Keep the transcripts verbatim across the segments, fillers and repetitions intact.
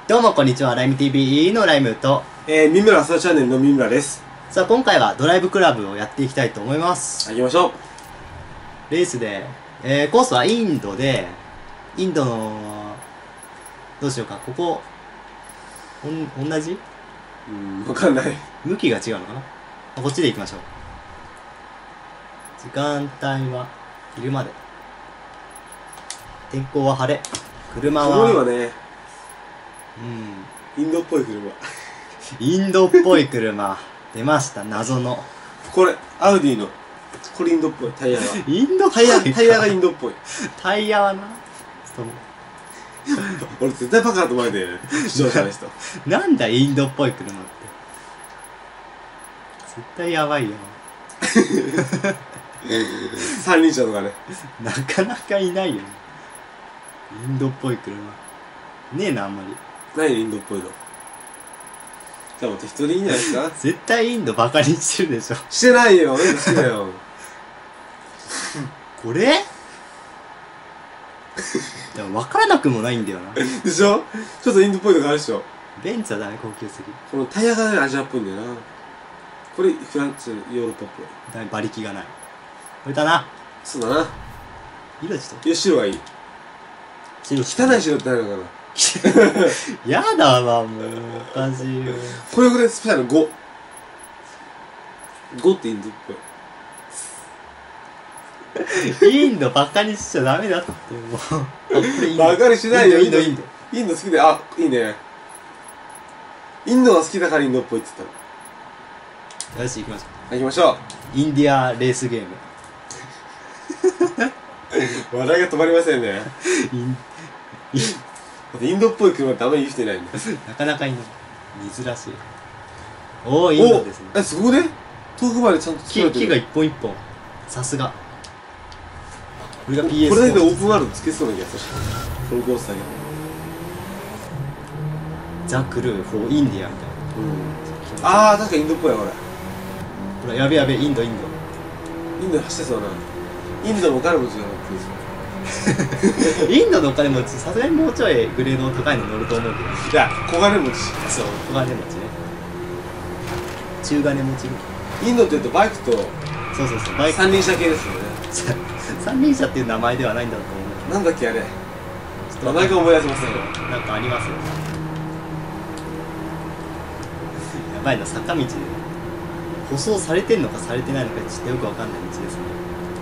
どうもこんにちは、ライム ティーブイ のライムと、 えー、三村朝チャンネルの三村です。 さあ今回はドライブクラブをやっていきたいと思います。 行きましょう。 レースで、えー、コースはインドで、インドの、どうしようか、ここ、おん、同じうーん、わかんない。 向きが違うのかな。こっちで行きましょう。時間帯は昼まで。天候は晴れ。車は、 ここにはね、 うん、 インドっぽい車。 インドっぽい車。出ました、謎の。 これ、アウディの、これインドっぽい、タイヤが。 インドっぽタイヤ、 いかタイヤがインドっぽい。 タイヤはな、ちょっ俺絶対バカだと思われてる、視聴者の人。 と、なんだインドっぽい車って。絶対やばいよ。 三輪車とかね。 なかなかいないよね。インドっぽい車。ねえな、あんまり。 何インドっぽいの。じゃあもう適当でいいんじゃないですか。 絶対インドバカにしてるでしょ。 してないよ、俺好きだよ。 これでも分からなくもないんだよな。 でしょ。ちょっとインドっぽいとこあるでしょ。 ベンツはダメ、高級すぎ。 このタイヤがね、アジアっぽいんだよな。これフランス、ヨーロッパっぽい。 だめ、馬力がない。これだな。 そうだな。 色ちょっと。 いや、白がいい。 白汚い白って何なのかな。 やだわ、もう。おかしいよ。 これぐらいスペシャルご。ごってインドっぽい。 インドバカにしちゃダメだって、もう。あ、これインド。 バカにしないよ、 インド、インド。 インド好きで、あ、いいね。インドが好きだからインドっぽいって言ったの。 よし、行きましょ行きましょう。インディアレースゲーム。 う。笑いが止まりませんね。 イン、インだってインドっぽい車ってあんまり言う人いないんだ。 なかなかいない。珍しい。おお、インドですね。 え、そこで遠くまでちゃんと作ら木、木がれてる。 一本一本。さすが。これが ピーエスこれだけでオフォー。 ープンワールドつけそうな気がする。このコースだけ。 ザ・クルー・フォー・インディアみたいな。 うん。あー、確かインドっぽいわ、これ。 ほら、やべやべ、インド、インド。 インド走ってそうな。インドもお金持ちが乗ってるし。 インドのお金持ち、さすがにもうちょいグレードの高いの乗ると思うけど。 いや、小金持ち。 そう、小金持ちね。中金持ちみたいインドって言うとバイクとな。そうそうそう、バイク。 三輪車系ですよね。 三輪車っていう名前ではないんだろうと思う。 なんだっけあれ。 ちょっと名前が思い出せませんよ。 なんかありますよ。やばいな、坂道で。舗装されてんのかされてないのかちょっとよくわかんない道ですね。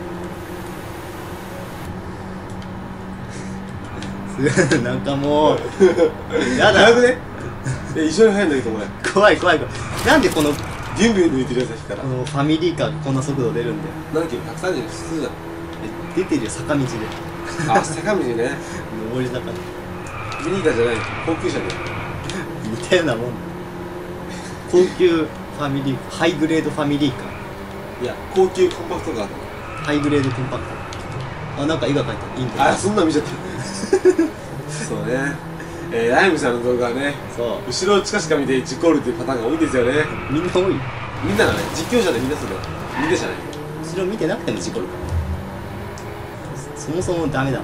なんかもう、やだ。 早くね。え、一緒に入るんだけど、これ。 怖い怖い怖い。なんでこの、 ビュンビュン抜いてるやつだから。 このファミリーカーがこんな速度出るんだよ。 何キロ ?ひゃくさんじゅう 普通じゃん。 え、出てるよ、坂道で。 あ、坂道ね。 上り坂で。 ミニカーじゃない。高級車で。 似たようなもんだ。高級ファミリー、ハイグレードファミリーカー。 いや、高級コンパクトカーとか。 ハイグレードコンパクト。あ、なんか絵が描いてある。インド。 あ、そんなん見ちゃった。そうね。えー、ライムさんの動画はね、 そう。 後ろ近々見て事故るっていうパターンが多いんですよね。 みんな多い。 みんながね、実況者でみんなそれ。みんなじゃない。 後ろ見てなくても事故るから。そもそもダメだわ。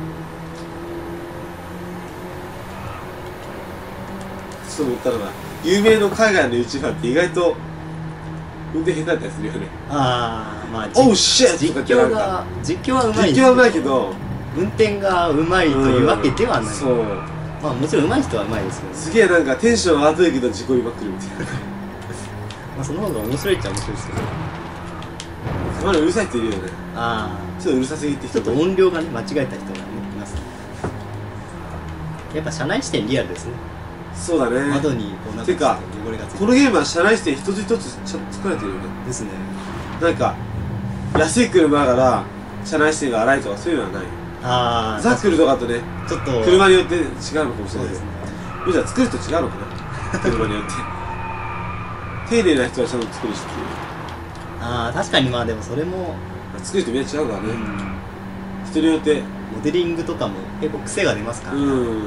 そう言ったらな、有名の海外の YouTuber って意外と運転下手だったりするよね。 あー、まあ、 オーシェッ実とかってな況がるか、 実況はうまいんです実況はうまいけど、 運転がうまいというわけではない。 そう。 まあもちろんうまい人はうまいですけど、 すげえなんかテンション上がるけど事故りまくるみたいな。 まあその方が面白いっちゃ面白いですけど。 たまにうるさい人いるよね。 あちょっとうるさすぎってあ、ちょ人っと音量がね、間違えた人がね、いますね。やっぱ車内視点リアルですね。 そうだね。 窓にこうなんてか汚れがついてこのゲームは車内視点一つ一つちゃんと作られてるよね。 ですね。 なんか安い車だから車内視点が荒いとかそういうのはない。 ああ、 ザクルとかとね、 ちょっと車によって違うのかもしれないそうですね。 じゃあ作る人違うのかな。車によって丁寧な人はちゃんと作るしっていう。 ああ、確かにまあでもそれも、 作る人みんな違うからね、 うん、 人によって。 モデリングとかも結構癖が出ますから、ね、 うん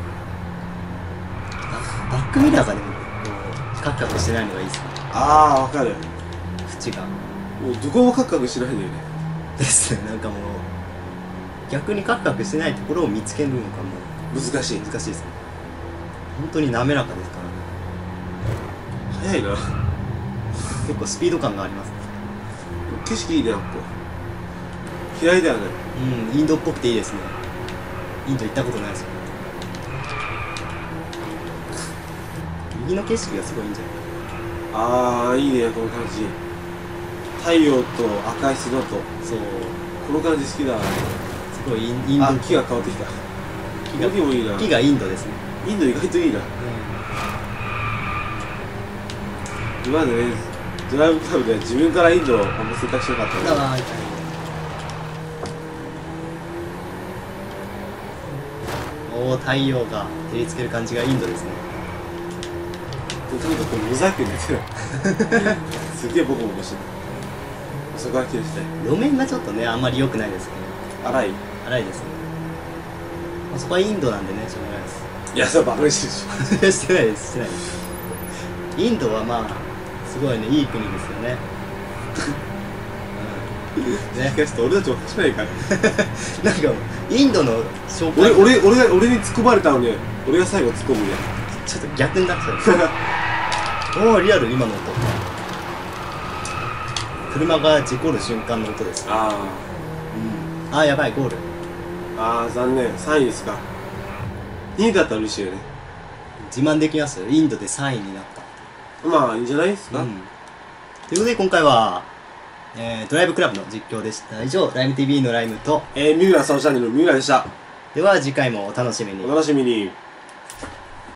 バックミラーがでもこうカクカクしてないのがいいですね。 ああ、わかる。 縁がもうどこもカクカクしないんだよね。 ですね。なんかもう逆にカクカクしてないところを見つけるのがも難しい。 う難しいですね。 本当に滑らかですからね。 早いな。 結構スピード感があります。 景色いいね、ここ。嫌いだよね。 うん、インドっぽくていいですね。インド行ったことないですよ。右の景色がすごいいいんじゃないあー、いいね、この感じ。太陽と赤い砂と、 そう、 この感じ好きだ。 すごいインインドあ、木が変わってきた。 木が木もいいな。 木がインドですね。 インド意外といいな。今までね、ドライブクラブで自分からインドをあんま選択しなかったうん、 ね。 ああ、おお、太陽が照りつける感じがインドですね。 とにかくモザイクになってる。すげえボコボコしてる。そこは気をして。 路面がちょっとね、あんまり良くないですね。 荒い。 荒いですね。まあそこはインドなんでね、しょうがないです。 いや、それバカにしてるでししてないです、してないです。インドはまあ、すごいね、いい国ですよね。うん、 ょ。 ね、 しかし俺たちおかしくないから。 なんか、インドの紹介俺、俺、俺が、俺に突っ込まれたのに、俺が最後突っ込むみたいちょっと逆になっちゃう。おお、リアル、今の音。車が事故る瞬間の音です。 な。あうん。あー、やばい、ゴール。 あ。ああ、残念。さんいですか。にいだったら嬉しいよね。 自慢できますよ。インドでさんいになった。 まあ、いいんじゃないですか。 うん。ということで、今回は、えー、ドライブクラブの実況でした。以上、ライム ティーブイ のライムと、 えー、三浦沙央チャンネルの三浦でした。 では次回もお楽しみにお。楽しみに。